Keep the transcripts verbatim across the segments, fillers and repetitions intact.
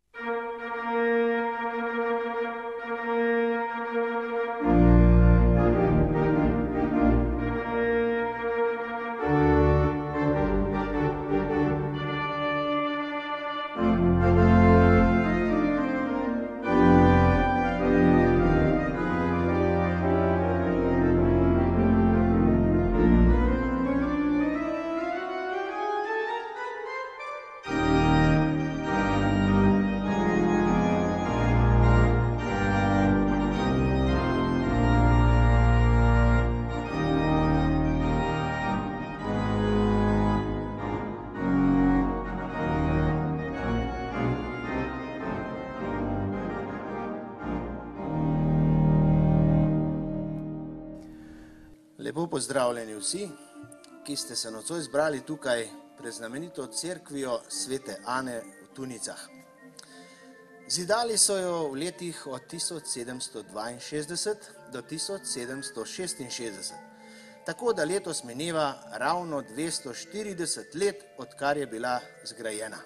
Lepo pozdravljeni vsi, ki ste se nocoj zbrali tukaj pred znamenito cerkvijo svete Ane v Tunicah. Zidali so jo v letih od tisoč sedemsto dvainšestdeset do tisoč sedemsto šestinšestdeset, tako da letos mineva ravno dvesto štirideset let, odkar je bila zgrajena.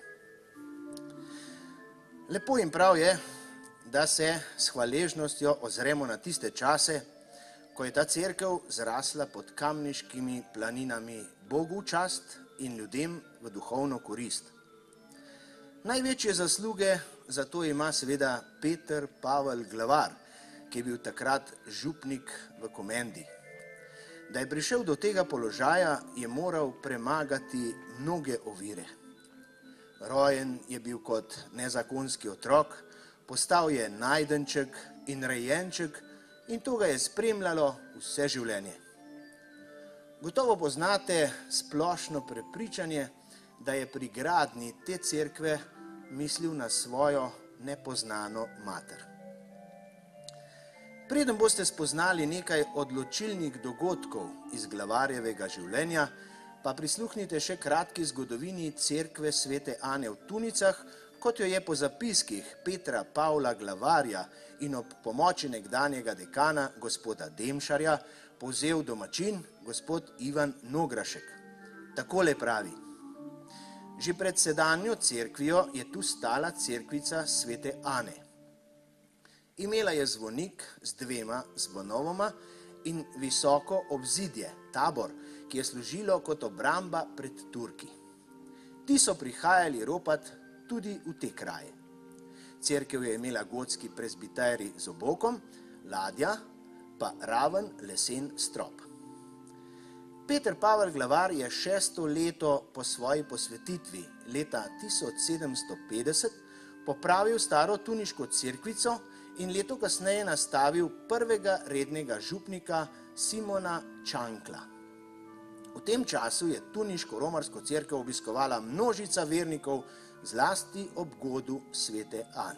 Lepo in prav je, da se s hvaležnostjo ozremo na tiste čase, ko je ta cerkev zrasla pod kamniškimi planinami Bogu v čast in ljudem v duhovno korist. Največje zasluge za to ima seveda Peter Pavel Glavar, ki je bil takrat župnik v Komendi. Da je prišel do tega položaja, je moral premagati mnoge ovire. Rojen je bil kot nezakonski otrok, postal je najdenček in rejenček, in to ga je spremljalo vse življenje. Gotovo poznate splošno prepričanje, da je pri gradnji te cerkve mislil na svojo nepoznano mater. Preden boste spoznali nekaj odločilnih dogodkov iz Glavarjevega življenja, pa prisluhnite še kratki zgodovini cerkve svete Ane v Tunicah, kot jo je po zapiskih Petra Pavla Glavarja in ob pomoči nekdanjega dekana, gospoda Demšarja, povzel domačin, gospod Ivan Nograšek. Takole pravi: že pred sedanjo cerkvijo je tu stala cerkvica svete Ane. Imela je zvonik z dvema zvonovoma in visoko obzidje, tabor, ki je služilo kot obramba pred Turki. Ti so prihajali ropat tudi v te kraje. Cerkev je imela gotski prezbiterij z obokom, ladja pa raven lesen strop. Peter Pavel Glavar je šesto leto po svoji posvetitvi, leta tisoč sedemsto petdeset, popravil staro tuniško cerkvico in leto kasneje nastavil prvega rednega župnika Simona Čankla. V tem času je tuniško romarsko cerkev obiskovala množica vernikov, zlasti ob godu svete Ane.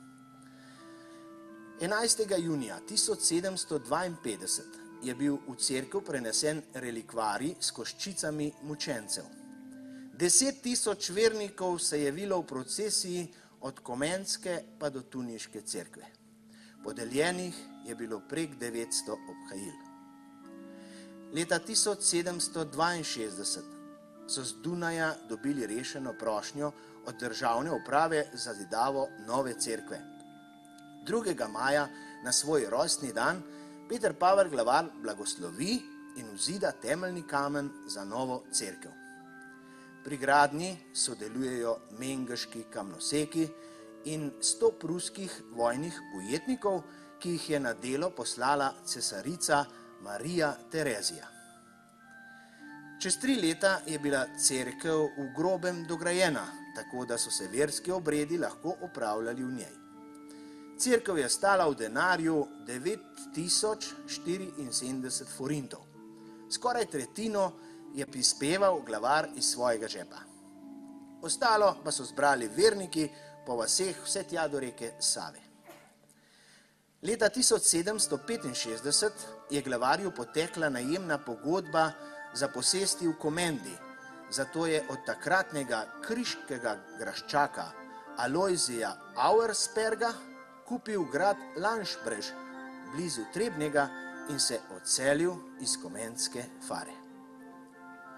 enajstega junija tisoč sedemsto dvainpetdeset je bil v cerkev prenesen relikvarij s koščicami mučencev. Deset tisoč vernikov se je javilo v procesiji od Komenske pa do tuniške cerkve. Podeljenih je bilo prek devetsto obhajil. Leta tisoč sedemsto dvainšestdeset so z Dunaja dobili rešeno prošnjo od državne uprave za zidavo nove cerkve. drugega maja na svoj rojstni dan Peter Pavel Glavar blagoslovi in vzida temeljni kamen za novo cerkev. Pri gradnji sodelujejo mengeški kamnoseki in sto pruskih vojnih ujetnikov, ki jih je na delo poslala cesarica Marija Terezija. Čez tri leta je bila cerkev v grobem dograjena, tako da so se verski obredi lahko opravljali v njej. Cerkev je stala v denarju devet tisoč štiriinsedemdeset forintov. Skoraj tretjino je prispeval Glavar iz svojega žepa. Ostalo pa so zbrali verniki po vaseh vse tja do reke Save. Leta tisoč sedemsto petinšestdeset je Glavarju potekla najemna pogodba za posesti v Komendi, zato je od takratnega kriškega graščaka Alojzija Auersperga kupil grad Lanšbrež blizu Trebnjega in se odselil iz Komenske fare.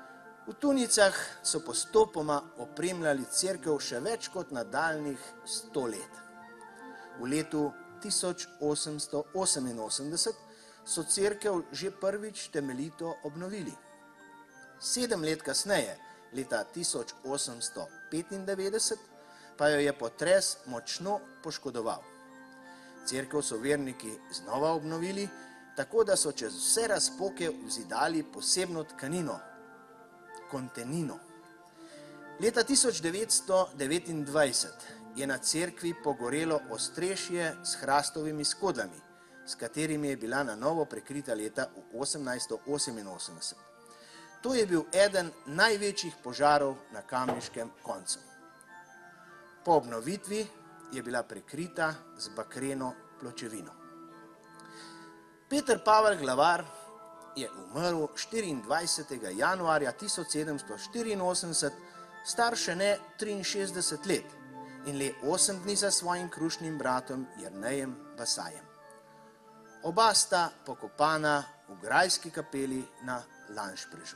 V Tunicah so postopoma opremljali cerkev še več kot nadaljnjih sto let. V letu tisoč osemsto oseminosemdeset so cerkev že prvič temeljito obnovili. Sedem let kasneje, leta tisoč osemsto petindevetdeset, pa jo je potres močno poškodoval. Cerkev so verniki znova obnovili, tako da so čez vse razpoke vzidali posebno tkanino, kontenino. Leta tisoč devetsto devetindvajset je na cerkvi pogorelo ostrešje s hrastovimi skodlami, s katerimi je bila na novo prekrita leta osemnajststo oseminosemdeset. To je bil eden največjih požarov na kamniškem koncu. Po obnovitvi je bila prekrita z bakreno pločevino. Peter Pavel Glavar je umrl štiriindvajsetega januarja tisoč sedemsto štiriinosemdeset, star še ne triinšestdeset let in le osem dni za svojim krušnim bratom Jernejem Basajem. Oba sta pokopana v grajski kapeli na Lanšprežu.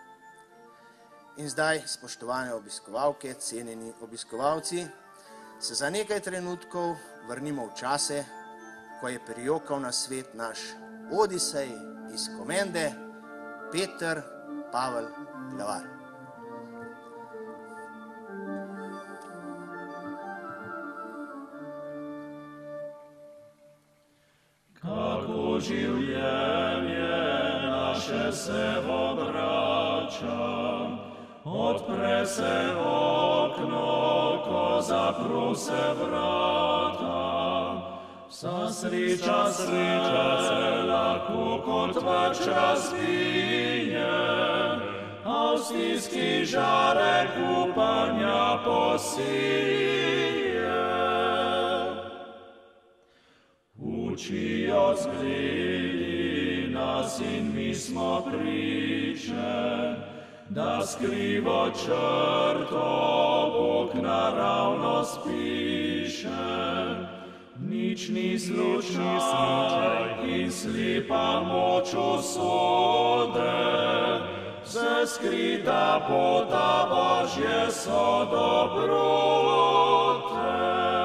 In zdaj, spoštovane obiskovalke, cenjeni obiskovalci, se za nekaj trenutkov vrnimo v čase, ko je prijokal na svet naš Odisej iz Komende, Peter Pavel Glavar. Kako življenje naše se obrača, odpre se okno, ko zapru se vrata. Vsa sreča, sreča se lahko kot vrč razvije, a v stiski žarek upanja posije. Učijo zgledi nas in mi smo priče, da skrivo črto Bog naravno spiše. Nič ni slučaj in slepa moč usode, vse skrita pota Božje so dobrote.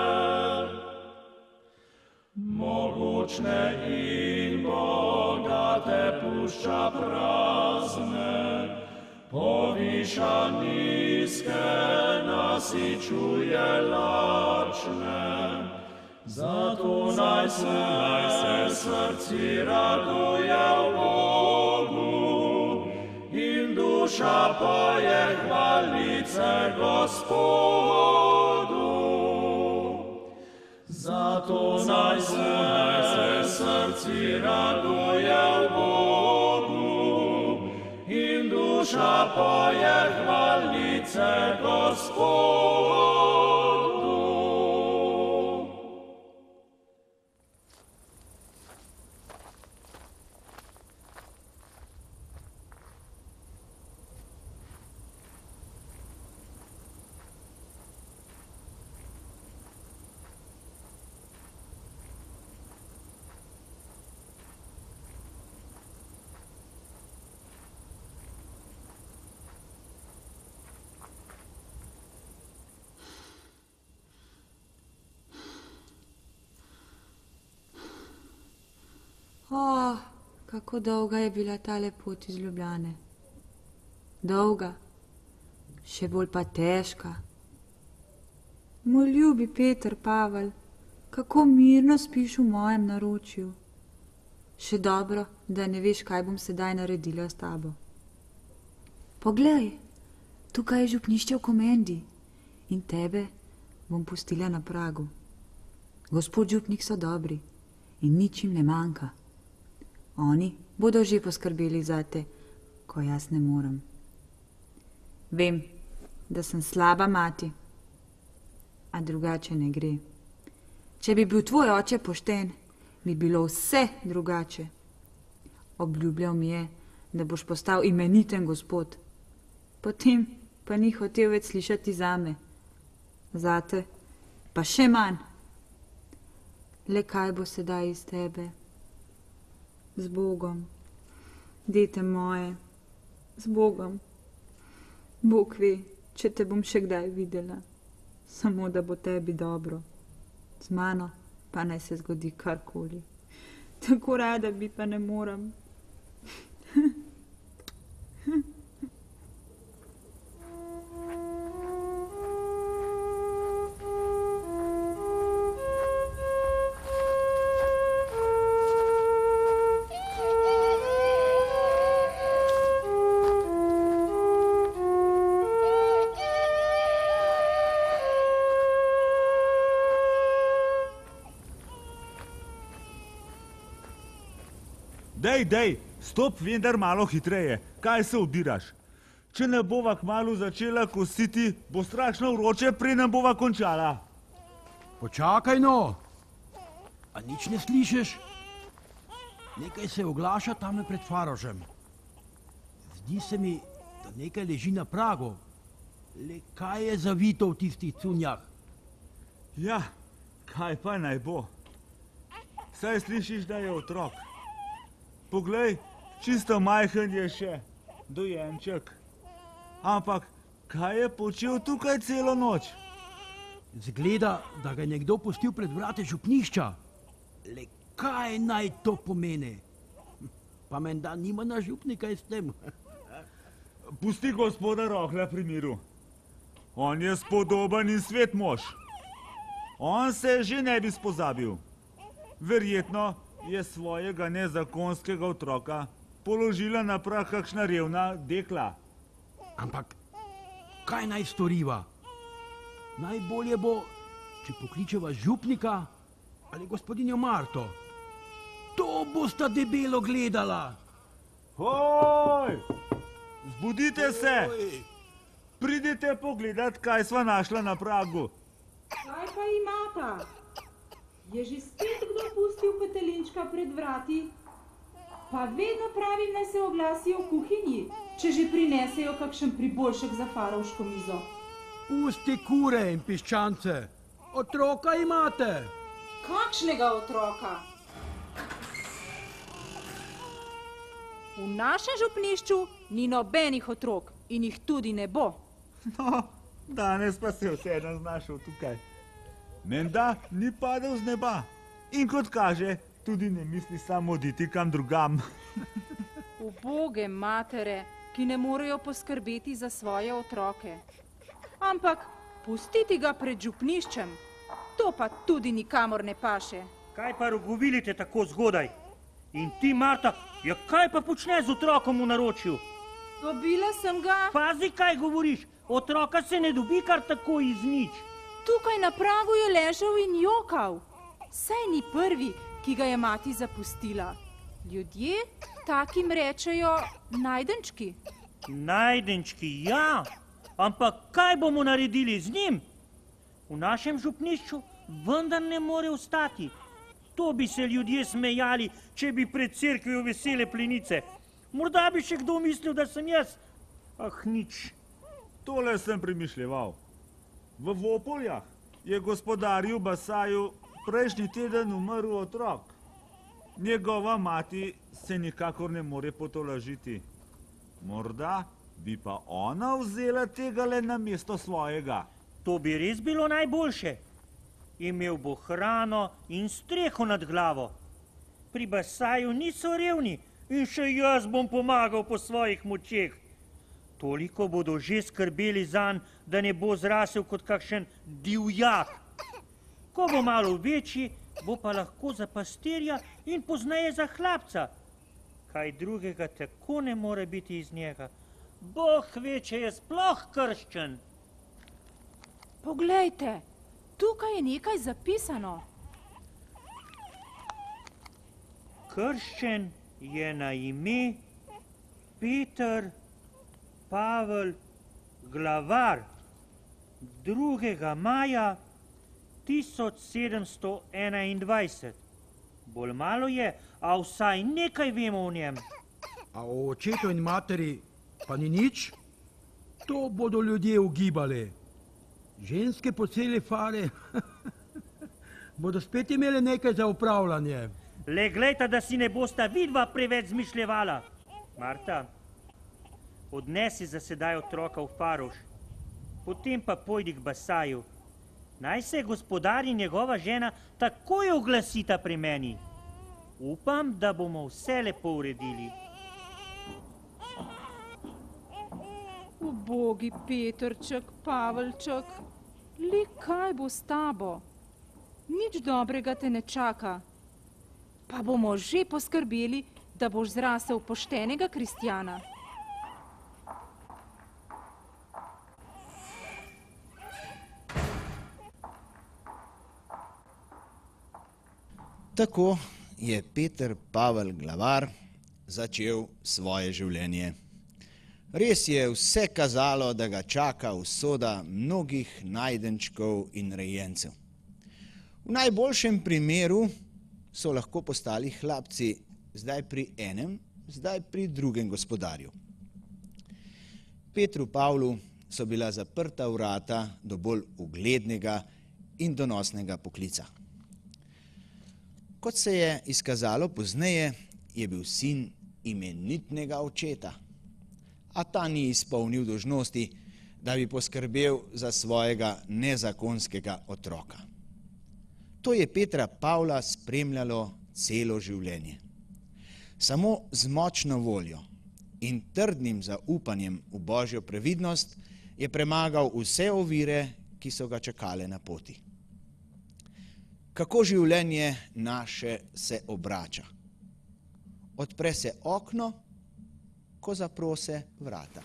Mogočne in bogate pušča prazne, poviša nizke, nasičuje lačne. Zato naj se, naj se srci raduje v Bogu in duša poje hvalice Gospodu. Zato naj se, naj se srci raduje v Bogu in duša poje hvalice Gospodu. O, kako dolga je bila tale pot iz Ljubljane. Dolga, še bolj pa težka. Moj ljubi Peter Pavel, kako mirno spiš v mojem naročju. Še dobro, da ne veš, kaj bom sedaj naredila s tabo. Poglej, tukaj je župnišče v Komendi in tebe bom pustila na pragu. Gospod župnik so dobri in nič jim ne manjka. Oni bodo že poskrbeli zate, ko jaz ne morem. Vem, da sem slaba mati, a drugače ne gre. Če bi bil tvoj oče pošten, bi bilo vse drugače. Obljubljal mi je, da boš postal imeniten gospod. Potem pa ni hotel več slišati zame. Zate pa še manj. Le kaj bo sedaj iz tebe? Z Bogom, dete moje, z Bogom. Bog ve, če te bom še kdaj videla. Samo da bo tebi dobro. Z mano pa naj se zgodi karkoli. Tako rada bi, pa ne morem. Dej, dej, stop vendar malo hitreje. Kaj se obiraš? Če ne bova kmalu začela kositi, bo strašno vroče, preden bova končala. Počakaj no. A nič ne slišiš? Nekaj se oglaša tamle pred Farožem. Zdi se mi, da nekaj leži na pragu. Le kaj je zavito v tistih cunjah? Ja, kaj pa naj bo? Saj slišiš, da je otrok. Poglej, čisto majhen je še, dojenček. Ampak, kaj je počel tukaj celo noč? Zgleda, da ga je nekdo pustil pred vrati župnišča. Le kaj naj to pomeni? Pa menda nima na župnika s tem. Pusti gospoda Rohla pri miru. On je spodoben in svet mož. On se že ne bi spozabil. Verjetno je svojega nezakonskega otroka položila na prah kakšna revna dekla. Ampak, kaj naj storiva? Najbolje bo, če pokličeva župnika ali gospodinjo Marto. To bosta debelo gledala. Hoj! Zbudite se! Pridite pogledat, kaj sva našla na pragu. Kaj pa imata? Je že spet kdo pustil petelinčka pred vrati? Pa vedno pravim, naj se oglasijo v kuhinji, če že prinesejo kakšen priboljšek za farovško mizo. Pusti kure in piščance. Otroka imate. Kakšnega otroka? V našem župnišču ni nobenih otrok in jih tudi ne bo. No, danes pa se je vseeno znašel tukaj. Menda ni padel z neba in kot kaže, tudi ne misli samo oditi kam drugam. Uboge matere, ki ne morejo poskrbeti za svoje otroke. Ampak pustiti ga pred župniščem, to pa tudi nikamor ne paše. Kaj pa rogovilite tako zgodaj? In ti, Marta, ja kaj pa počne z otrokom v naročju? Dobila sem ga. Pazi, kaj govoriš. Otroka se ne dobi kar tako iz nič. Tukaj na pragu je ležal in jokal. Saj ni prvi, ki ga je mati zapustila. Ljudje takim rečejo najdenčki. Najdenčki, ja. Ampak kaj bomo naredili z njim? V našem župnišču vendar ne more ostati. To bi se ljudje smejali, če bi pred cerkvijo vesele plenice. Morda bi še kdo mislil, da sem jaz. Ah, nič. Tole sem premišljeval. V Vopoljah je gospodarju Basaju prejšnji teden umrl otrok. Njegova mati se nikakor ne more potolažiti. Morda bi pa ona vzela tega le na mesto svojega. To bi res bilo najboljše. Imel bo hrano in streho nad glavo. Pri Basaju niso revni in še jaz bom pomagal po svojih močeh. Toliko bodo že skrbeli zanj, da ne bo zrasel kot kakšen divjak. Ko bo malo večji, bo pa lahko za pastirja in pozneje za hlapca. Kaj drugega tako ne more biti iz njega. Bog ve, če je sploh krščen. Poglejte, tukaj je nekaj zapisano. Krščen je na ime Peter Pavel Glavar, drugega maja tisoč sedemsto enaindvajset. Bolj malo je, a vsaj nekaj vemo o njem. A o očetu in materi pa ni nič? To bodo ljudje ugibali. Ženske po celi fare bodo spet imeli nekaj za upravljanje. Le glejta, da si ne bosta vidva preveč zmišljevala. Marta, Odnesi za sedaj otroka v Faroš, potem pa pojdi k Basaju. Naj se gospodar in njegova žena takoj oglasita pri meni. Upam, da bomo vse lepo uredili. Ubogi Petrček, Pavelček, le kaj bo s tabo? Nič dobrega te ne čaka. Pa bomo že poskrbeli, da boš zrasel poštenega kristjana. Tako je Peter Pavel Glavar začel svoje življenje. Res je vse kazalo, da ga čaka usoda mnogih najdenčkov in rejencev. V najboljšem primeru so lahko postali hlapci, zdaj pri enem, zdaj pri drugem gospodarju. Petru Pavlu so bila zaprta vrata do bolj uglednega in donosnega poklica. Kot se je izkazalo pozneje, je bil sin imenitnega očeta, a ta ni izpolnil dolžnosti, da bi poskrbel za svojega nezakonskega otroka. To je Petra Pavla spremljalo celo življenje. Samo z močno voljo in trdnim zaupanjem v Božjo previdnost je premagal vse ovire, ki so ga čakale na poti. Kako življenje naše se obrača? Odpre se okno, ko zaprose vrata.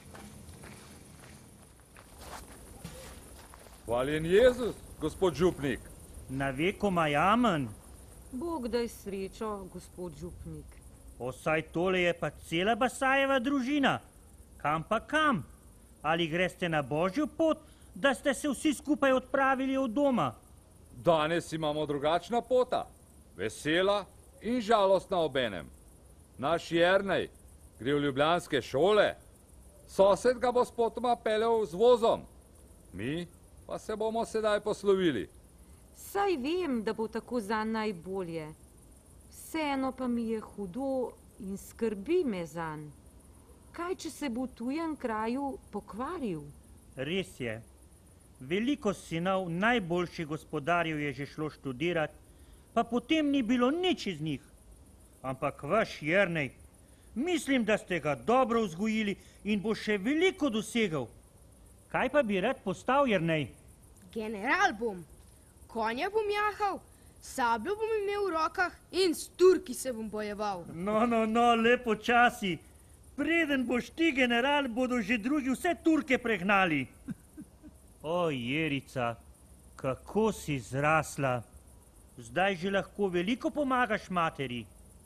Hvaljen Jezus, gospod župnik. Na vekomaj amen. Bog daj srečo, gospod župnik. Osaj tole je pa cela Basajeva družina. Kam pa kam? Ali greste na Božjo pot, da ste se vsi skupaj odpravili od doma? Danes imamo drugačna pota, vesela in žalostna obenem. Naš Jernej gre v ljubljanske šole, sosed ga bo spotoma peljal z vozom, mi pa se bomo sedaj poslovili. Saj vem, da bo tako zanj najbolje. Vseeno pa mi je hudo in skrbi me zanj. Kaj, če se bo v tujem kraju pokvaril? Res je. Veliko sinov najboljših gospodarjev je že šlo študirat, pa potem ni bilo nič iz njih. Ampak vaš Jernej, mislim, da ste ga dobro vzgojili in bo še veliko dosegal. Kaj pa bi rad postal, Jernej? General bom, konja bom jahal, sabljo bom imel v rokah in s Turki se bom bojeval. No, no, no, lepo časi. Preden boš ti general, bodo že drugi vse Turke pregnali. O, Jerica, kako si zrasla. Zdaj že lahko veliko pomagaš materi.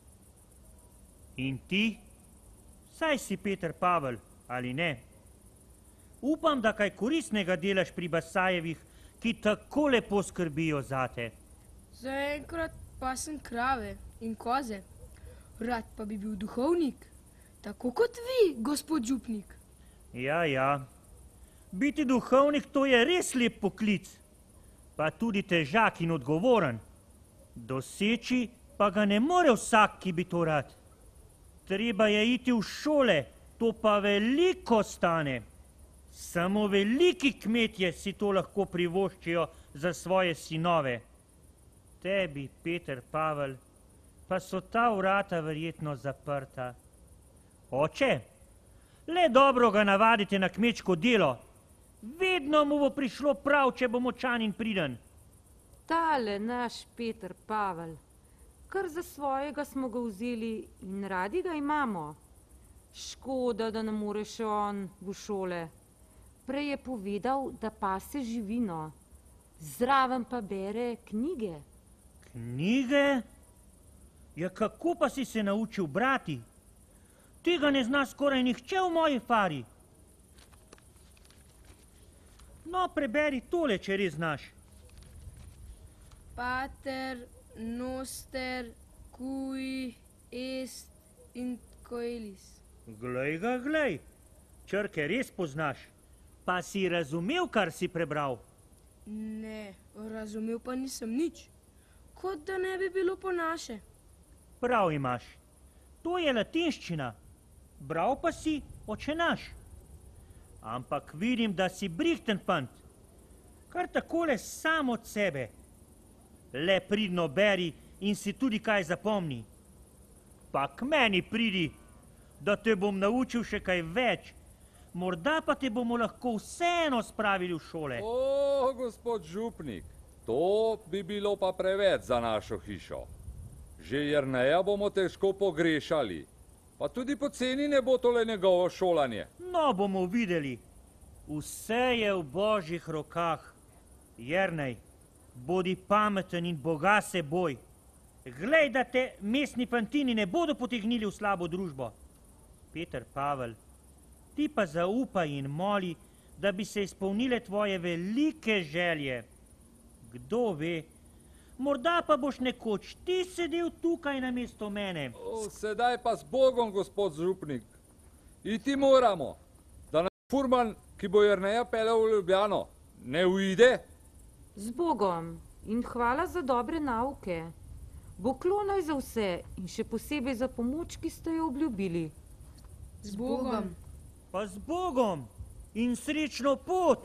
In ti? Saj si Peter Pavel, ali ne? Upam, da kaj koristnega delaš pri Basajevih, ki tako lepo skrbijo zate. Zaenkrat pa sem krave in koze. Rad pa bi bil duhovnik, tako kot vi, gospod župnik. Ja, ja. Biti duhovnik, to je res lep poklic, pa tudi težak in odgovoren. Doseči pa ga ne more vsak, ki bi to rad. Treba je iti v šole, to pa veliko stane. Samo veliki kmetje si to lahko privoščijo za svoje sinove. Tebi, Peter Pavel, pa so ta vrata verjetno zaprta. Oče, le dobro ga navadite na kmečko delo. Vedno mu bo prišlo prav, če bo močan in priden. Tale naš Peter Pavel, kar za svojega smo ga vzeli in radi ga imamo. Škoda, da ne more še on v šole. Prej je povedal, da pase živino, zraven pa bere knjige. Knjige? Ja, kako pa si se naučil brati? Tega ne zna skoraj nihče v moji fari. No, preberi tole, če res znaš. Pater, noster, cui, est, in coelis. Glej ga, glej. Črke res poznaš. Pa si razumel, kar si prebral? Ne, razumel pa nisem nič. Kot da ne bi bilo po naše. Prav imaš. To je latinščina. Bral pa si Oče naš. Ampak vidim, da si brihten fant. Kar takole sam od sebe. Le pridno beri in si tudi kaj zapomni. Pa k meni pridi, da te bom naučil še kaj več. Morda pa te bomo lahko vseeno spravili v šole. O, gospod župnik, to bi bilo pa preveč za našo hišo. Že Jerneja bomo težko pogrešali. Pa tudi poceni ne bo tole njegovo šolanje. No, bomo videli. Vse je v božjih rokah. Jernej, bodi pameten in boga se boj. Glej, da te mestni fantini ne bodo potegnili v slabo družbo. Peter Pavel, ti pa zaupaj in moli, da bi se izpolnile tvoje velike želje. Kdo ve, morda pa boš nekoč ti sedel tukaj namesto mene. O, sedaj pa s Bogom, gospod župnik. Iti moramo, da nas furman, ki bo Jerneja peljal v Ljubljano, ne uide. Z Bogom in hvala za dobre nauke. Poklonaj za vse in še posebej za pomoč, ki ste jo obljubili. Z Bogom. Pa z Bogom in srečno pot.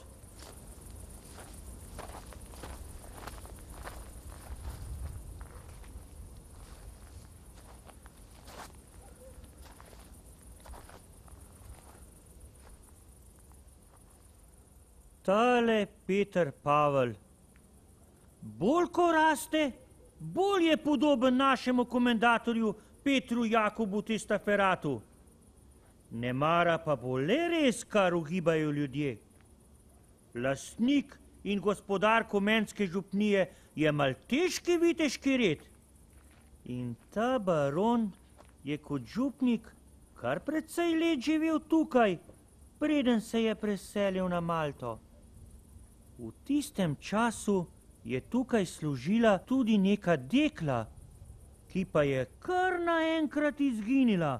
Tale Peter Pavel, bolj ko raste, bolj je podoben našemu komendatorju Petru Jakobu Testaferatu. Nemara pa bo le res, kar ugibajo ljudje. Lastnik in gospodar Komenske župnije je malteški viteški red. In ta baron je kot župnik kar precej let živel tukaj, preden se je preselil na Malto. V tistem času je tukaj služila tudi neka dekla, ki pa je kar naenkrat izginila.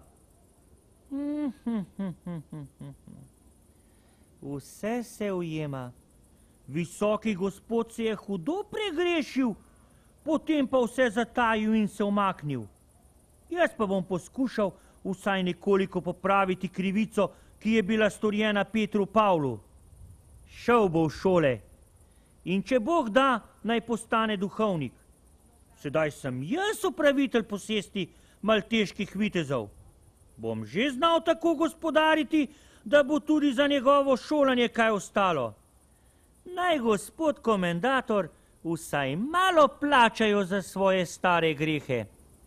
Vse se ujema. Visoki gospod se je hudo pregrešil, potem pa vse zatajil in se umaknil. Jaz pa bom poskušal vsaj nekoliko popraviti krivico, ki je bila storjena Petru Pavlu. Šel bo v šole in če Bog da, naj postane duhovnik. Sedaj sem jaz upravitelj posesti malteških vitezov. Bom že znal tako gospodariti, da bo tudi za njegovo šolanje kaj ostalo. Naj gospod komendator vsaj malo plačajo za svoje stare grehe.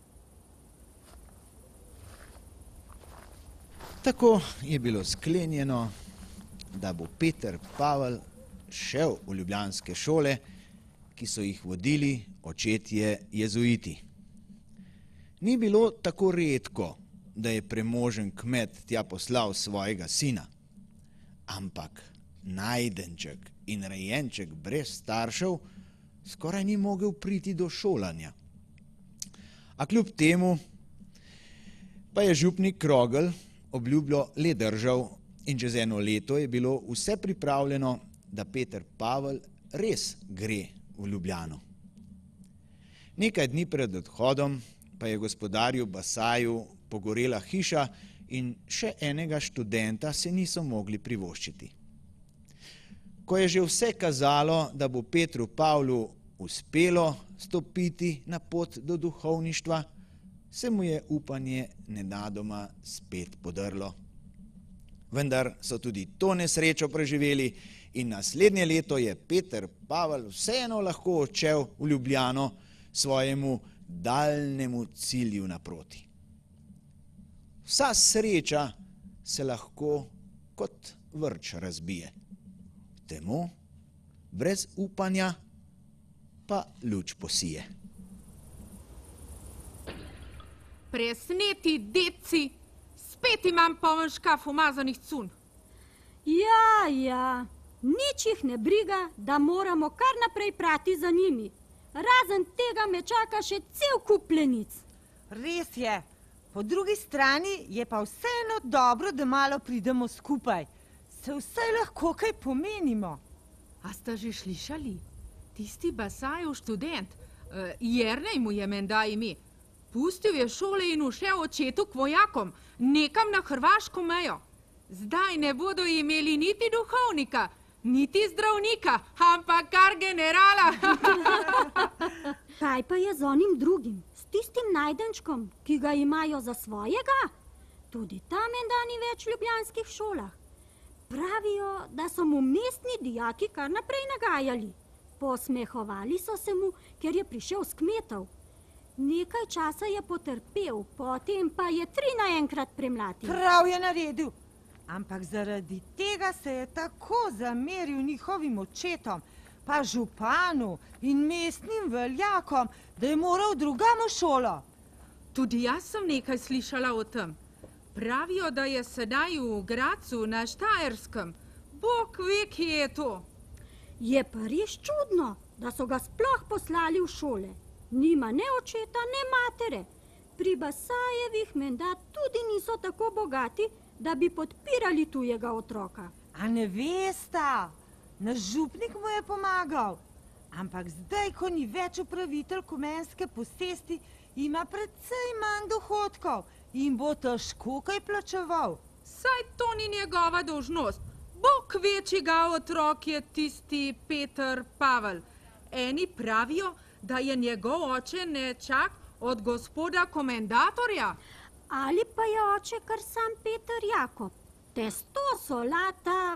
Tako je bilo sklenjeno, da bo Peter Pavel šel v ljubljanske šole, ki so jih vodili očetje jezuiti. Ni bilo tako redko, da je premožen kmet tja poslal svojega sina, ampak najdenček in rejenček brez staršev skoraj ni mogel priti do šolanja. A kljub temu pa je župnik Krogl obljubljo le držal in čez eno leto je bilo vse pripravljeno, da Peter Pavel res gre v Ljubljano. Nekaj dni pred odhodom pa je gospodarju Basaju pogorela hiša in še enega študenta se niso mogli privoščiti. Ko je že vse kazalo, da bo Petru Pavlu uspelo stopiti na pot do duhovništva, se mu je upanje nenadoma spet podrlo. Vendar so tudi to nesrečo preživeli in naslednje leto je Peter Pavel vseeno lahko odšel v Ljubljano svojemu daljnemu cilju naproti. Vsa sreča se lahko kot vrč razbije. Temu brez upanja pa luč posije. Presneti deci, spet imam poln škaf umazanih cun. Ja, ja, nič jih ne briga, da moramo kar naprej prati za njimi. Razen tega me čaka še cel kup plenic. Res je, po drugi strani je pa vseeno dobro, da malo pridemo skupaj. Se vsaj lahko kaj pomenimo. A ste že slišali? Tisti Basajev študent, uh, Jernej mu je menda ime, pustil je šole in ušel očetu k vojakom, nekam na hrvaško mejo. Zdaj ne bodo imeli niti duhovnika, niti zdravnika, ampak kar generala. Kaj pa je z onim drugim, s tistim najdenčkom, ki ga imajo za svojega? Tudi tam menda ni več v ljubljanskih šolah. Pravijo, da so mu mestni dijaki kar naprej nagajali. Posmehovali so se mu, ker je prišel s kmetov. Nekaj časa je potrpel, potem pa je tri naenkrat premlatil. Prav je naredil, ampak zaradi tega se je tako zameril njihovim očetom, pa županu in mestnim veljakom, da je moral drugam v šolo. Tudi jaz sem nekaj slišala o tem. Pravijo, da je sedaj v Gradcu na Štajerskem. Bog ve, kje je to. Je pa res čudno, da so ga sploh poslali v šole. Nima ne očeta, ne matere. Pri Basajevih menda tudi niso tako bogati, da bi podpirali tujega otroka. A ne vesta, naš župnik mu je pomagal. Ampak zdaj, ko ni več upravitelj komenske posesti, ima precej manj dohodkov in bo težko kaj plačeval. Saj to ni njegova dolžnost. Bog ve, čigav otrok je tisti Peter Pavel. Eni pravijo, da je njegov oče nečak od gospoda komendatorja. Ali pa je oče kar sam Peter Jakob. Testo, solata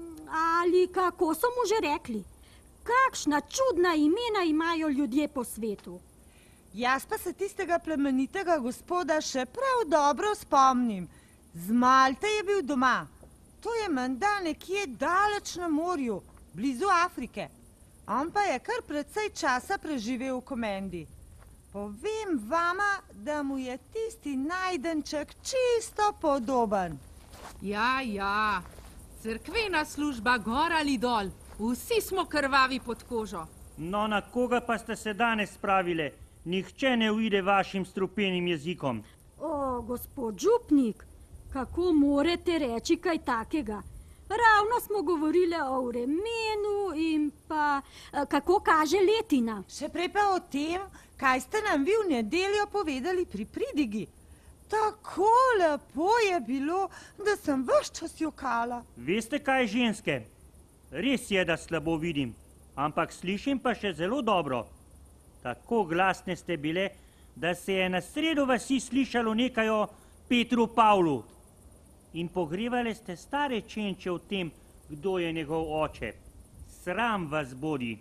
ali kako so mu že rekli. Kakšna čudna imena imajo ljudje po svetu. Jaz pa se tistega plemenitega gospoda še prav dobro spomnim. Z Malte je bil doma. To je menda nekje daleč na morju, blizu Afrike. On pa je kar precej časa preživel v Komendi. Povem vama, da mu je tisti najdenček čisto podoben. Ja, ja, cerkvena služba gor ali dol. Vsi smo krvavi pod kožo. No, na koga pa ste se danes spravile? Nihče ne uide vašim strupenim jezikom. O, gospod župnik, kako morete reči kaj takega? Ravno smo govorili o vremenu in pa kako kaže letina. Še prej pa o tem, kaj ste nam vi v nedeljo povedali pri pridigi. Tako lepo je bilo, da sem ves čas jokala. Veste kaj, ženske? Res je, da slabo vidim, ampak slišim pa še zelo dobro. Tako glasne ste bile, da se je na sredo vasi slišalo nekaj o Petru Pavlu. In pogrevali ste stare čenče o tem, kdo je njegov oče. Sram vas bodi.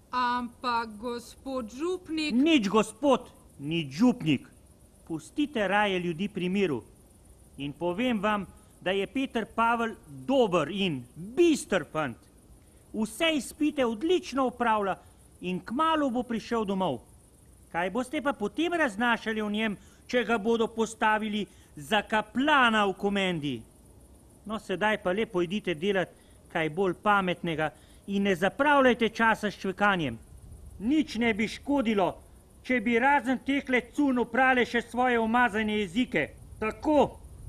Ampak gospod župnik... Nič gospod, nič župnik. Pustite raje ljudi pri miru. In povem vam, da je Peter Pavel dober in bister fant. Vse izpite odlično upravlja in kmalu bo prišel domov. Kaj boste pa potem raznašali o njem, če ga bodo postavili za kaplana v Komendi? No, sedaj pa lepo idite delati kaj bolj pametnega in ne zapravljajte časa s čvekanjem. Nič ne bi škodilo, če bi razen tehle cun oprale še svoje umazane jezike. Tako.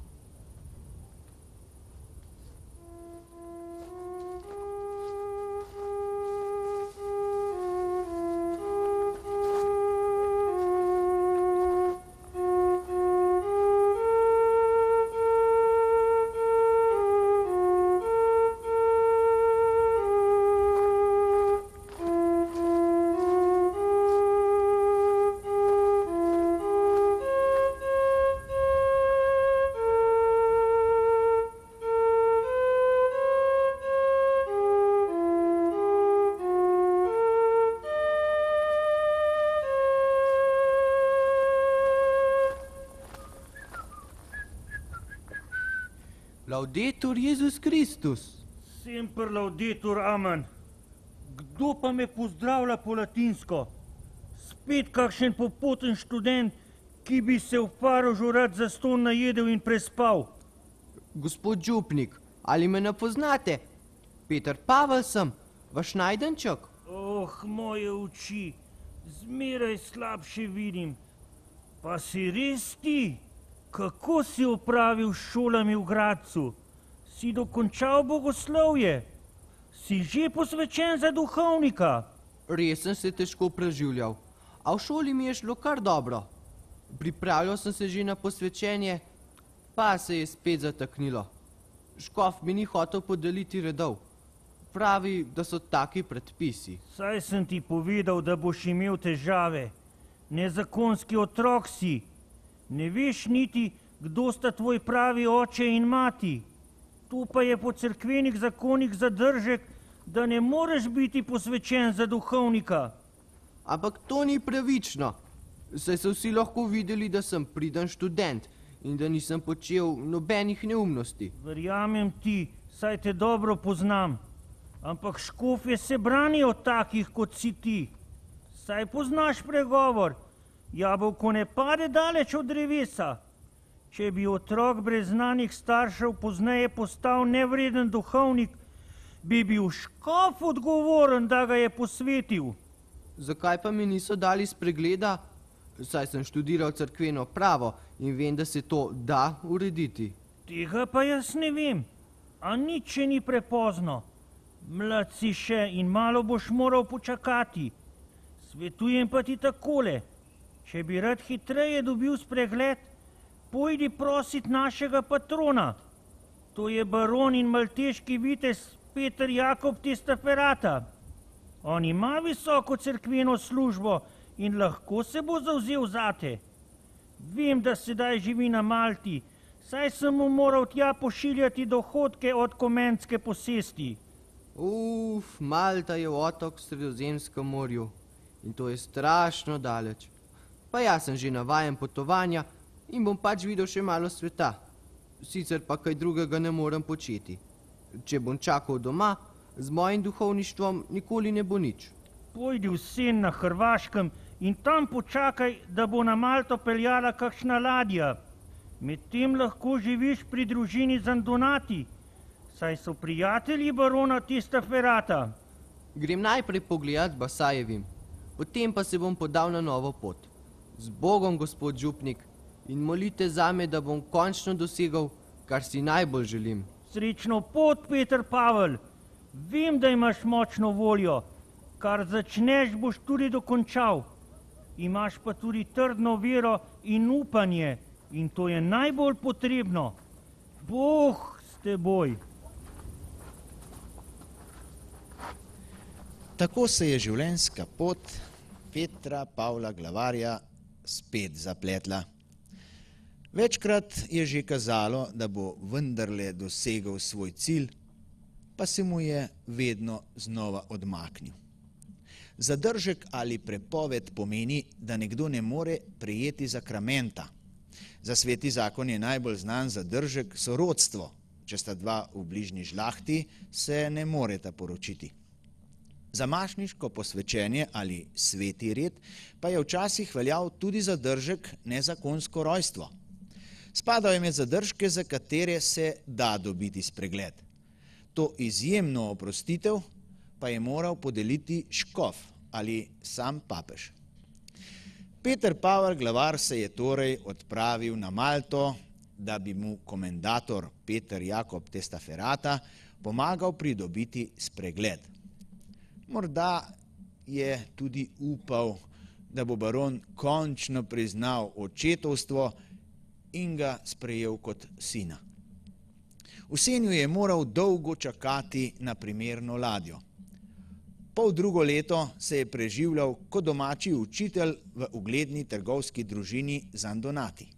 Laudetur Jezus Kristus. Semper laudetur amen. Kdo pa me pozdravlja po latinsko? Spet kakšen popoten študent, ki bi se v Parožu rad zastonj najedel in prespal. Gospod župnik, ali me ne poznate? Peter Pavel sem, vaš najdenček. Oh, moje oči, zmeraj slabše vidim. Pa si res ti? Kako si opravil šolami v Gradcu? Si dokončal bogoslovje? Si že posvečen za duhovnika? Res sem se težko preživljal, a v šoli mi je šlo kar dobro. Pripravljal sem se že na posvečenje, pa se je spet zataknilo. škof mi ni hotel podeliti redov. Pravi, da so taki predpisi. Saj sem ti povedal, da boš imel težave. Nezakonski otrok si. Ne veš niti, kdo sta tvoj pravi oče in mati. Tu pa je po cerkvenih zakonih zadržek, da ne moreš biti posvečen za duhovnika. Ampak to ni pravično. Saj so vsi lahko videli, da sem priden študent in da nisem počel nobenih neumnosti. Verjamem ti, saj te dobro poznam. Ampak škofje se branijo takih, kot si ti. Saj poznaš pregovor. Jabolko ne pade daleč od drevesa. Če bi otrok brez znanih staršev pozneje postal nevreden duhovnik, bi bil škof odgovoren, da ga je posvetil. Zakaj pa mi niso dali spregleda? Saj sem študiral cerkveno pravo in vem, da se to da urediti. Tega pa jaz ne vem. A nič še ni prepozno. Mlad si še in malo boš moral počakati. Svetujem pa ti takole. Če bi rad hitreje dobil spregled, pojdi prosit našega patrona. To je baron in malteški vitez Peter Jakob Testaferata. On ima visoko cerkveno službo in lahko se bo zavzel zate. Vem, da sedaj živi na Malti, saj sem mu moral tja pošiljati dohodke od komentske posesti. Uf, Malta je otok v Sredozemskem morju in to je strašno daleč. Pa jaz sem že navajen potovanja in bom pač videl še malo sveta. Sicer pa kaj drugega ne morem početi. Če bom čakal doma, z mojim duhovništvom nikoli ne bo nič. Pojdi v Sen na Hrvaškem in tam počakaj, da bo na Malto peljala kakšna ladja. Medtem lahko živiš pri družini Zandonati, saj so prijatelji barona Testaferata. Grem najprej pogledat Basajevim, potem pa se bom podal na novo pot. Z Bogom, gospod župnik, in molite zame, da bom končno dosegal, kar si najbolj želim. Srečno pot, Peter Pavel. Vem, da imaš močno voljo. Kar začneš, boš tudi dokončal. Imaš pa tudi trdno vero in upanje. In to je najbolj potrebno. Bog s teboj. Tako se je življenjska pot Petra Pavla Glavarja spet zapletla. Večkrat je že kazalo, da bo vendarle dosegel svoj cilj, pa se mu je vedno znova odmaknil. Zadržek ali prepoved pomeni, da nekdo ne more prejeti zakramenta. Za sveti zakon je najbolj znan zadržek sorodstvo. Če sta dva v bližnji žlahti, se ne moreta poročiti. Za mašniško posvečenje ali sveti red pa je včasih veljal tudi zadržek nezakonsko rojstvo. Spadal je med zadržke, za katere se da dobiti spregled. To izjemno oprostitev pa je moral podeliti škof ali sam papež. Peter Pavel Glavar se je torej odpravil na Malto, da bi mu komendator Peter Jakob Testaferata pomagal pridobiti spregled. Morda je tudi upal, da bo baron končno priznal očetovstvo in ga sprejel kot sina. V Senju je moral dolgo čakati na primerno ladjo. Pol drugo leto se je preživljal kot domači učitelj v ugledni trgovski družini Zandonati.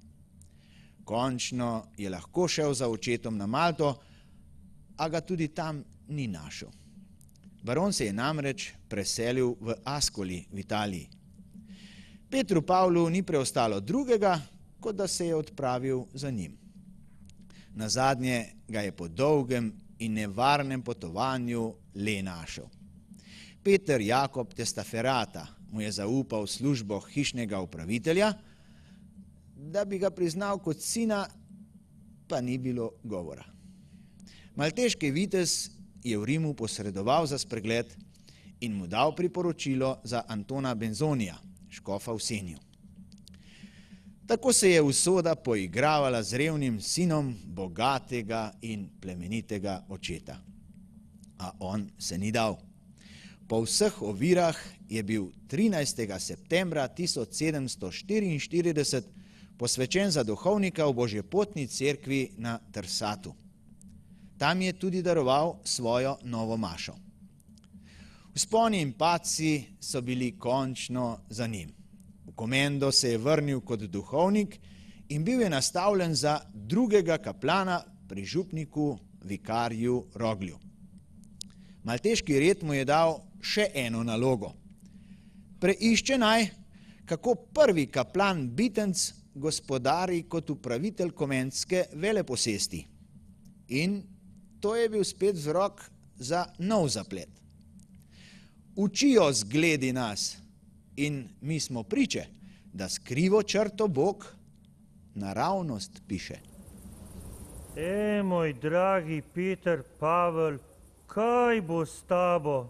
Končno je lahko šel za očetom na Malto, a ga tudi tam ni našel. Baron se je namreč preselil v Ascoli v Italiji. Petru Pavlu ni preostalo drugega, kot da se je odpravil za njim. Nazadnje ga je po dolgem in nevarnem potovanju le našel. Peter Jakob Testaferata mu je zaupal službo hišnega upravitelja, da bi ga priznal kot sina, pa ni bilo govora. Malteški vitez je v Rimu posredoval za spregled in mu dal priporočilo za Antona Benzonija, škofa v Senju. Tako se je usoda poigravala z revnim sinom bogatega in plemenitega očeta. A on se ni dal. Po vseh ovirah je bil trinajstega septembra tisoč sedemsto štiriinštirideset posvečen za duhovnika v Božjepotni cerkvi na Trsatu. Tam je tudi daroval svojo novo mašo. Vzponi in padci so bili končno za njim. V komendo se je vrnil kot duhovnik in bil je nastavljen za drugega kaplana pri župniku vikarju Roglju. Malteški red mu je dal še eno nalogo. Preišče naj, kako prvi kaplan Bitenc gospodari kot upravitelj komendske veleposesti. In to je bil spet vzrok za nov zaplet. Učijo zgledi nas in mi smo priče, da s krivo črto Bog naravnost piše. E, moj dragi Peter Pavel, kaj bo s tabo?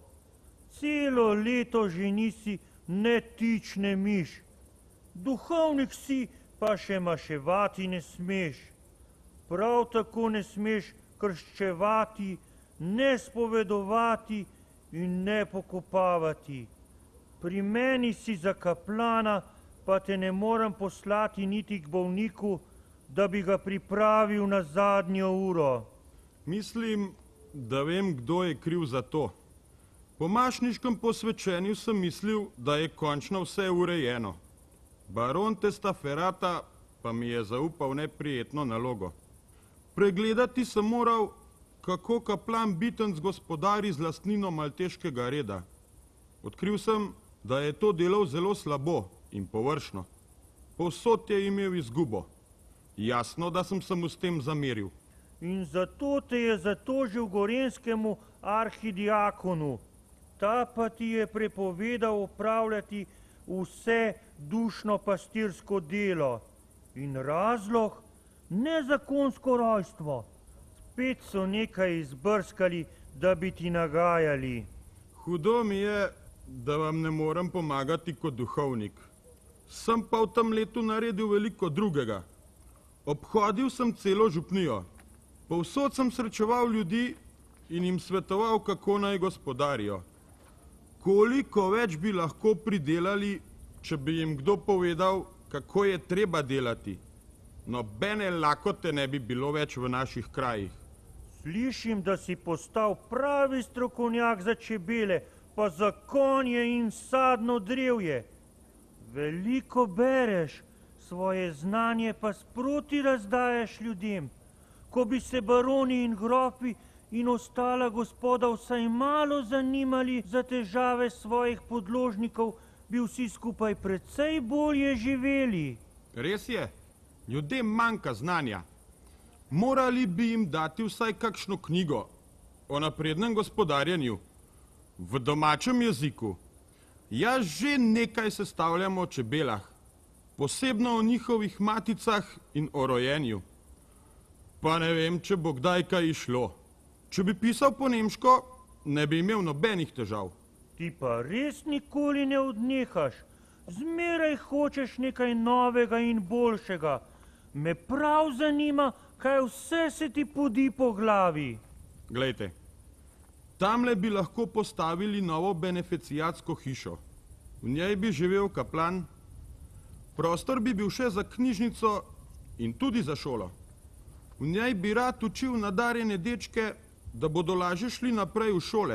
Celo leto že nisi ne tič ne miš. Duhovnik si, pa še maševati ne smeš. Prav tako ne smeš krščevati, ne spovedovati in ne pokopavati. Pri meni si za kaplana, pa te ne morem poslati niti k bolniku, da bi ga pripravil na zadnjo uro. Mislim, da vem, kdo je kriv za to. Po mašniškem posvečenju sem mislil, da je končno vse urejeno. Baron Testaferata pa mi je zaupal neprijetno nalogo. Pregledati sem moral, kako kaplan Bitenc gospodari z lastnino malteškega reda. Odkril sem, da je to delal zelo slabo in površno. Povsod je imel izgubo. Jasno, da sem se mu s tem zameril. In zato te je zatožil gorenskemu arhidiakonu. Ta pa ti je prepovedal opravljati vse dušno pastirsko delo. In razlog? Nezakonsko rojstvo. Spet so nekaj izbrskali, da bi ti nagajali. Hudo mi je, da vam ne morem pomagati kot duhovnik. Sem pa v tem letu naredil veliko drugega. Obhodil sem celo župnijo. Povsod sem srečeval ljudi in jim svetoval, kako naj gospodarijo. Koliko več bi lahko pridelali, če bi jim kdo povedal, kako je treba delati. Nobene lakote ne bi bilo več v naših krajih. Slišim, da si postal pravi strokovnjak za čebele, pa za konje in sadno drevje. Veliko bereš, svoje znanje pa sproti razdaješ ljudem. Ko bi se baroni in grofi in ostala gospoda vsaj malo zanimali za težave svojih podložnikov, bi vsi skupaj precej bolje živeli. Res je, ljudem manjka znanja. Morali bi jim dati vsaj kakšno knjigo o naprednem gospodarjenju v domačem jeziku. Jaz že nekaj sestavljam o čebelah, posebno o njihovih maticah in o rojenju. Pa ne vem, če bo kdaj kaj išlo. Če bi pisal po nemško, ne bi imel nobenih težav. Ti pa res nikoli ne odnehaš. Zmeraj hočeš nekaj novega in boljšega. Me prav zanima, kaj vse se ti podi po glavi. Glejte, tamle bi lahko postavili novo beneficijatsko hišo. V njej bi živel kaplan. Prostor bi bil še za knjižnico in tudi za šolo. V njej bi rad učil nadarjene dečke, da bodo lažje šli naprej v šole.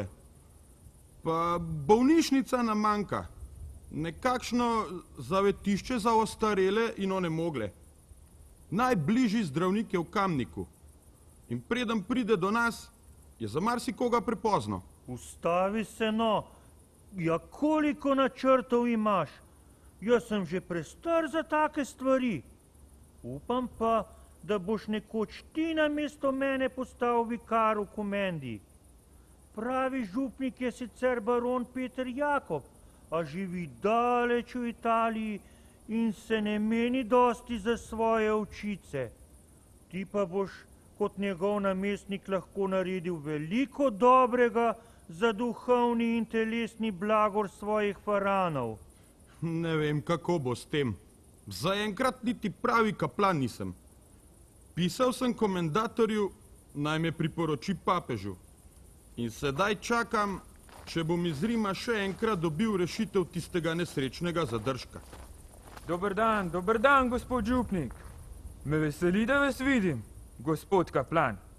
Pa bolnišnica nam manjka. Nekakšno zavetišče za ostarele in onemogle. Najbližji zdravnik je v Kamniku. In preden pride do nas, je za marsikoga prepozno. Ustavi se no. Ja, koliko načrtov imaš? Jaz sem že prestar za take stvari. Upam pa, da boš nekoč ti namesto mene postal vikar v komendi. Pravi župnik je sicer baron Peter Jakob, a živi daleč v Italiji in se ne meni dosti za svoje ovčice. Ti pa boš kot njegov namestnik lahko naredil veliko dobrega za duhovni in telesni blagor svojih faranov. Ne vem, kako bo s tem. Zaenkrat niti pravi kaplan nisem. Pisal sem komendatorju, naj me priporoči papežu. In sedaj čakam, če bom iz Rima še enkrat dobil rešitev tistega nesrečnega zadržka. Dober dan, dober dan, gospod župnik. Me veseli, da vas vidim, gospod kaplan.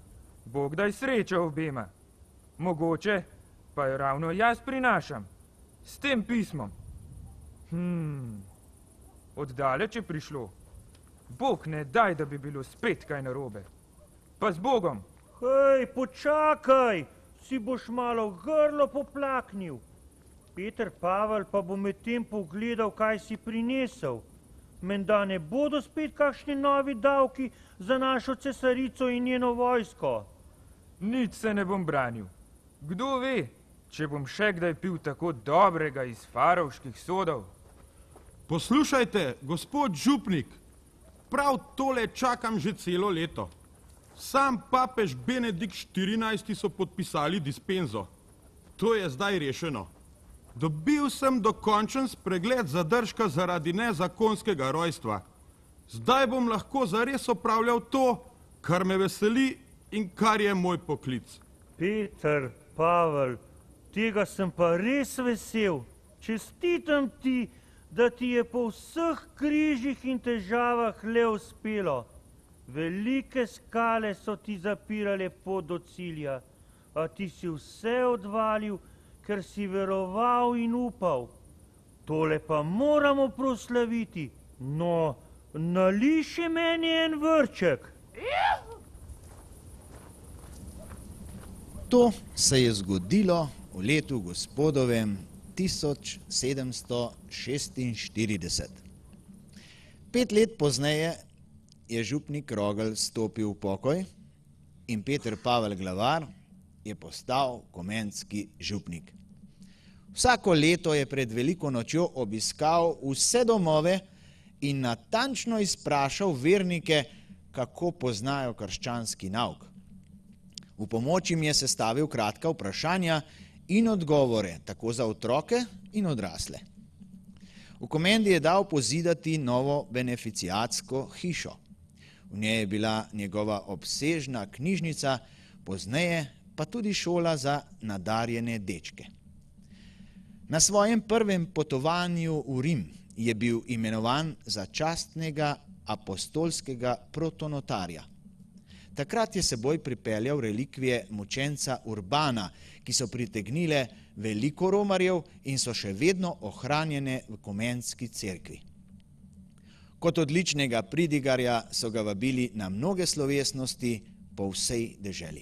Bog daj srečo obema. Mogoče pa jo ravno jaz prinašam. S tem pismom. Hmm. Oddaleč je prišlo. Bog ne daj, da bi bilo spet kaj narobe. Pa z Bogom. Hej, počakaj, si boš malo grlo poplaknil. Peter Pavel pa bo med tem pogledal, kaj si prinesel. Menda ne bodo spet kakšni novi davki za našo cesarico in njeno vojsko. Nič se ne bom branil. Kdo ve, če bom še kdaj pil tako dobrega iz farovških sodov. Poslušajte, gospod župnik, prav tole čakam že celo leto. Sam papež Benedikt štirinajsti so podpisali dispenzo. To je zdaj rešeno. Dobil sem dokončen spregled zadržka zaradi nezakonskega rojstva. Zdaj bom lahko zares opravljal to, kar me veseli in kar je moj poklic. Peter Pavel, tega sem pa res vesel. Čestitam ti, da ti je po vseh križih in težavah le uspelo. Velike skale so ti zapirale pot do cilja, a ti si vse odvalil, ker si veroval in upal. Tole pa moramo proslaviti. No, nalij še meni en vrček. To se je zgodilo v letu gospodovem tisoč sedemsto šestinštirideset. Pet let pozneje je župnik Rogl stopil v pokoj in Peter Pavel Glavar je postal komenski župnik. Vsako leto je pred veliko nočjo obiskal vse domove in natančno izprašal vernike, kako poznajo krščanski nauk. V pomoč jim je sestavil kratka vprašanja in odgovore, tako za otroke in odrasle. V Komendi je dal pozidati novo beneficiatsko hišo. V njej je bila njegova obsežna knjižnica, pozneje pa tudi šola za nadarjene dečke. Na svojem prvem potovanju v Rim je bil imenovan za častnega apostolskega protonotarja. Takrat je seboj pripeljal relikvije mučenca Urbana, ki so pritegnile veliko romarjev in so še vedno ohranjene v Komenski cerkvi. Kot odličnega pridigarja so ga vabili na mnoge slovesnosti po vsej deželi.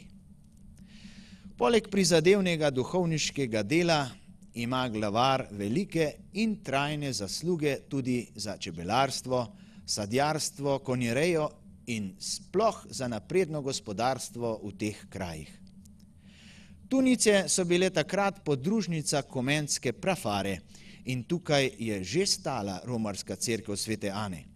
Poleg prizadevnega duhovniškega dela ima Glavar velike in trajne zasluge tudi za čebelarstvo, sadjarstvo, konjerejo in sploh za napredno gospodarstvo v teh krajih. Tunice so bile takrat podružnica komenske prafare in tukaj je že stala romarska cerkev Svete Ane.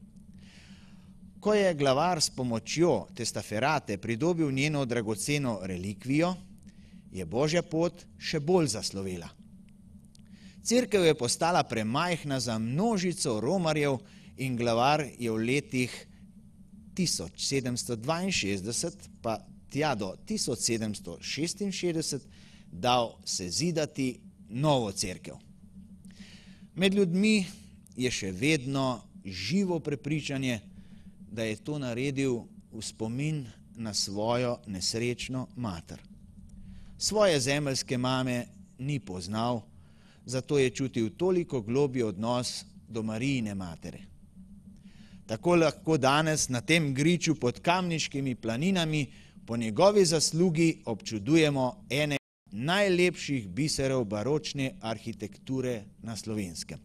Ko je Glavar s pomočjo testaferate pridobil njeno dragoceno relikvijo, je Božja pot še bolj zaslovela. Cerkev je postala premajhna za množico romarjev in Glavar je v letih tisoč sedemsto dvainšestdeset pa tja do tisoč sedemsto šestinšestdeset dal sezidati novo cerkev. Med ljudmi je še vedno živo prepričanje, da je to naredil v spomin na svojo nesrečno mater. Svoje zemeljske mame ni poznal, zato je čutil toliko globlji odnos do Marijine matere. Tako lahko danes na tem griču pod Kamniškimi planinami po njegovi zaslugi občudujemo ene najlepših biserov baročne arhitekture na Slovenskem.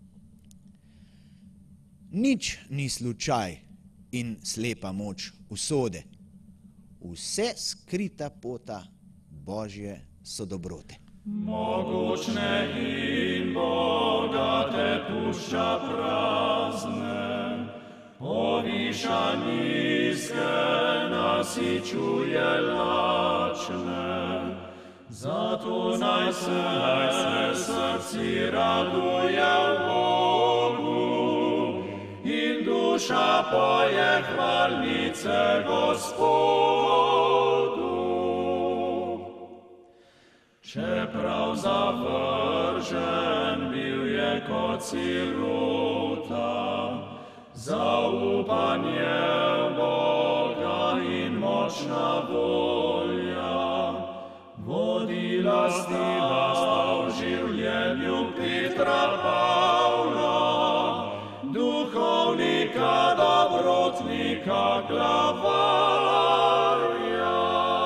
Nič ni slučaj in slepa moč usode. Vse skrita pota Božje so dobrote. Mogočne in bogate pušča prazne, poviša nizke, nasičuje lačne. Zato naj se, naj se srci raduje v Bogu in duša poje hvalnice Gospodu. Čeprav zavržen bil je kot sirota, zaupanje v Boga in močna volja. Vodila sta v življenju Petra Pavla, duhovnika, dobrotnika, glavarja.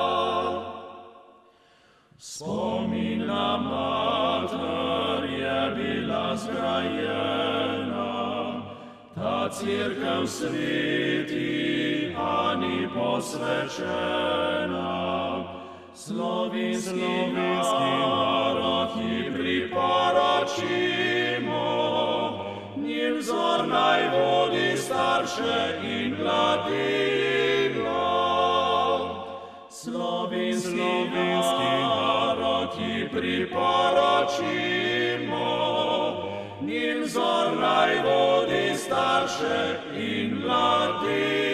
Spomina mater je bila zgrajena, ta cerkev sveti Ani posvečena. Slovenski narod ji priporočimo, njim vzor naj vodi starše in mladino. Slovenski narod ji priporočimo, njim vzor naj vodi starše in mladino.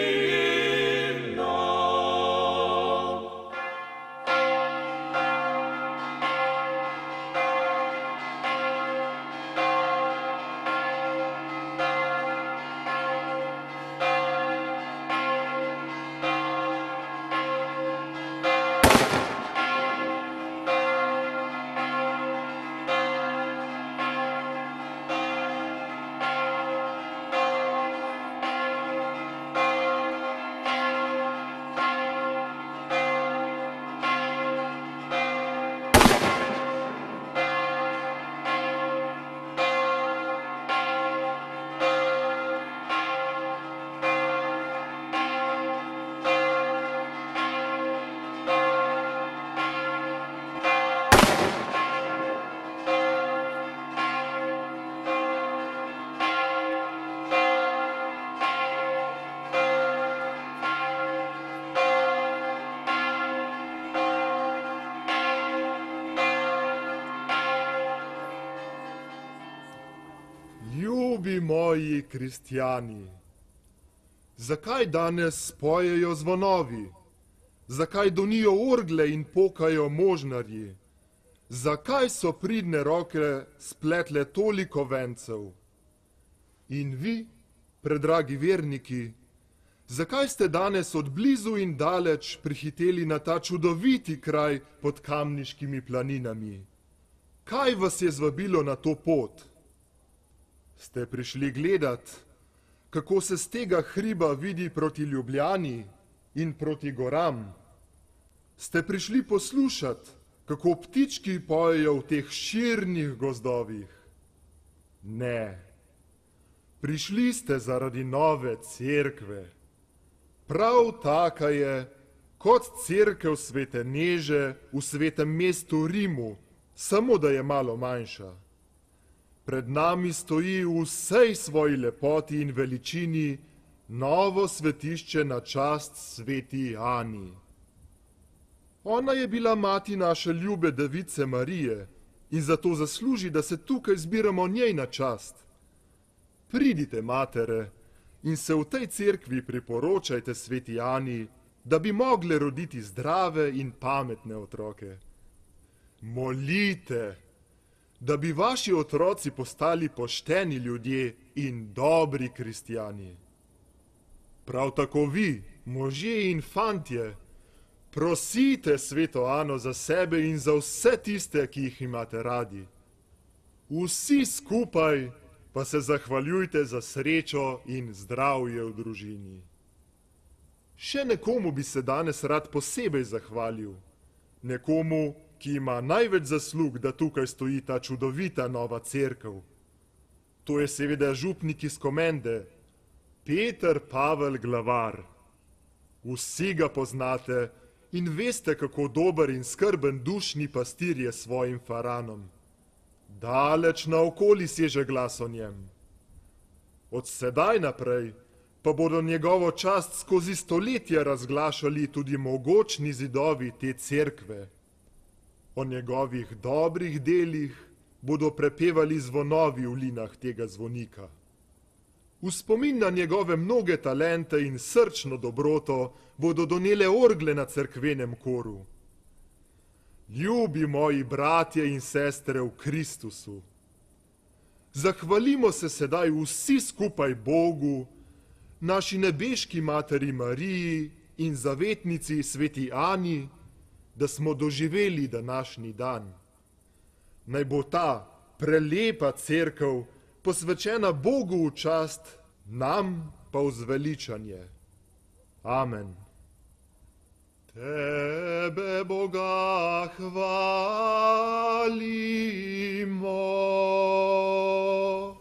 Ljubi moji kristjani, zakaj danes pojejo zvonovi? Zakaj donijo orgle in pokajo možnarji? Zakaj so pridne roke spletle toliko vencev? In vi, predragi verniki, zakaj ste danes od blizu in daleč prihiteli na ta čudoviti kraj pod Kamniškimi planinami? Kaj vas je zvabilo na to pot? Ste prišli gledat, kako se z tega hriba vidi proti Ljubljani in proti goram? Ste prišli poslušat, kako ptički pojejo v teh širnih gozdovih? Ne, prišli ste zaradi nove cerkve. Prav taka je, kot cerkev Svete Neže v svetem mestu Rimu, samo da je malo manjša. Pred nami stoji v vsej svoji lepoti in veličini novo svetišče na čast sveti Ani. Ona je bila mati naše ljube device Marije in zato zasluži, da se tukaj zbiramo njej na čast. Pridite, matere, in se v tej cerkvi priporočajte sveti Ani, da bi mogle roditi zdrave in pametne otroke. Molite, da bi vaši otroci postali pošteni ljudje in dobri kristjani. Prav tako vi, možje in fantje, prosite sveto Ano za sebe in za vse tiste, ki jih imate radi. Vsi skupaj pa se zahvaljujte za srečo in zdravje v družini. Še nekomu bi se danes rad posebej zahvalil, nekomu, ki ima največ zaslug, da tukaj stoji ta čudovita nova cerkev. To je seveda župnik iz Komende, Peter Pavel Glavar. Vsi ga poznate in veste, kako dober in skrben dušni pastir je svojim faranom. Daleč naokoli seže glas o njem. Od sedaj naprej pa bodo njegovo čast skozi stoletja razglašali tudi mogočni zidovi te cerkve. O njegovih dobrih delih bodo prepevali zvonovi v linah tega zvonika. V spomin na njegove mnoge talente in srčno dobroto bodo donele orgle na cerkvenem koru. Ljubi moji bratje in sestre v Kristusu, zahvalimo se sedaj vsi skupaj Bogu, naši nebeški materi Mariji in zavetnici sveti Ani, da smo doživeli današnji dan. Naj bo ta prelepa cerkev posvečena Bogu v čast, nam pa v zveličanje. Amen. Tebe, Boga, hvalimo.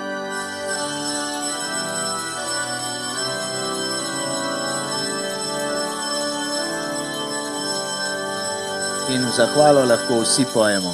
In v zahvalo lahko vsi pojemo.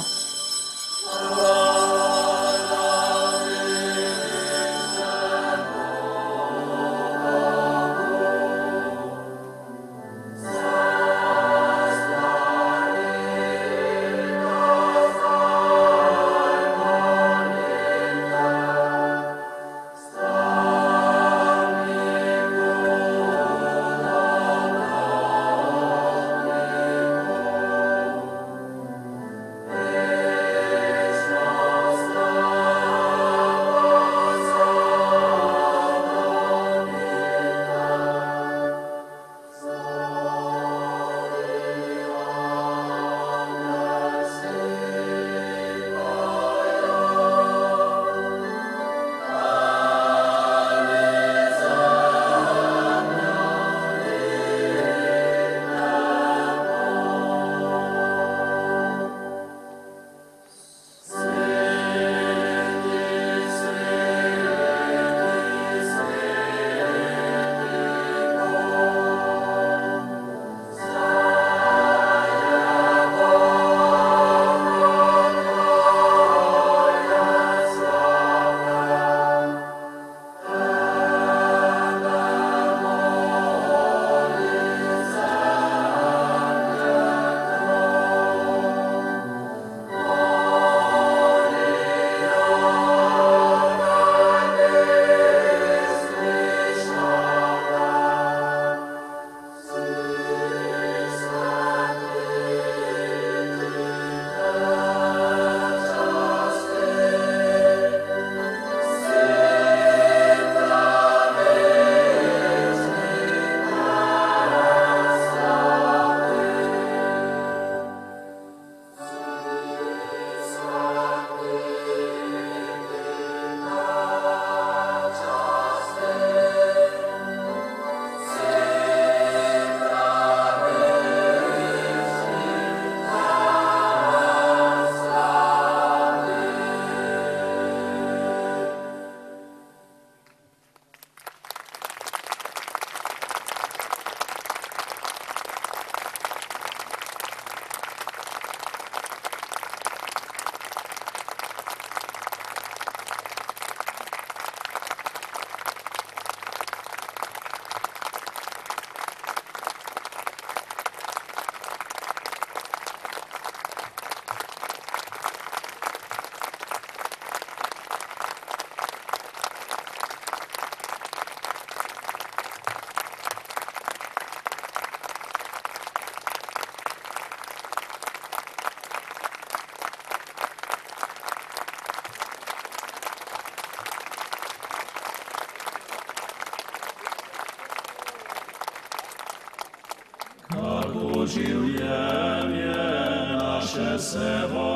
Življenje naše se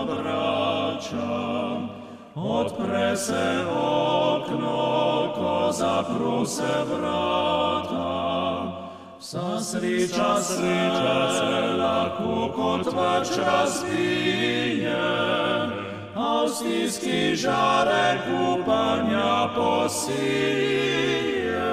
obrača, odpre se okno, ko zapru se vrata. Vsa sreča, sreča se lahko kot vrč razvije, a v stiski žarek upanja posije.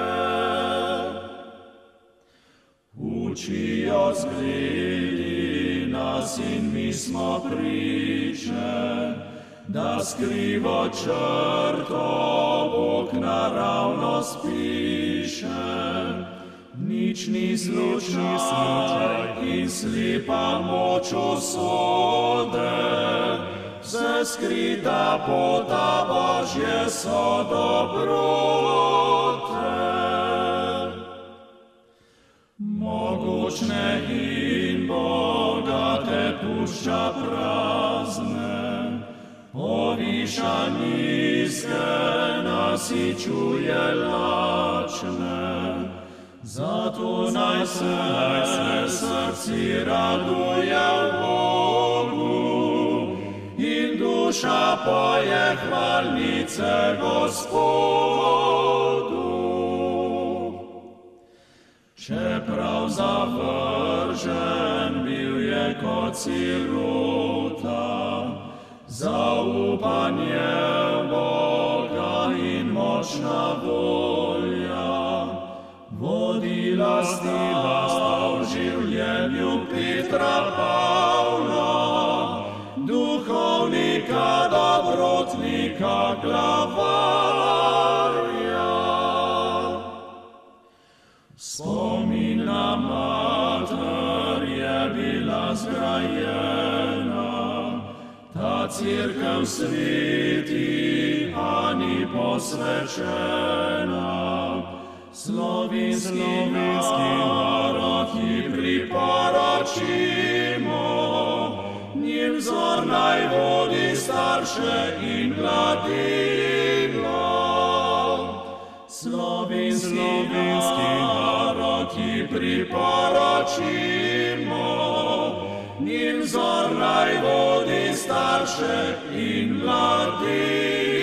Učijo zgledi nas in mi smo priče, da skrivo črto Bog naravno spiše. Nič ni slučaj in slepa moč usode, vse skrita pota Božje so dobrote. Mogočne in bogate pušča prazne, poviša nizke, nasičuje lačne. Zato naj se, naj se srci raduje v Bogu in duša poje hvalnice Gospodu. Čeprav zavržen bil je kot sirota, zaupanje v Boga in močna volja vodila sta v življenju Petra Pavla, duhovnika, dobrotnika, glavarja. Spomin na mater je bila zgrajena, ta cerkev sveti Ani posvečena. Slovenski narod ji priporočimo, njim vzor naj vodi starše in mladino. Slovenski narod ji priporočimo, njim vzor naj vodi starše in mladino.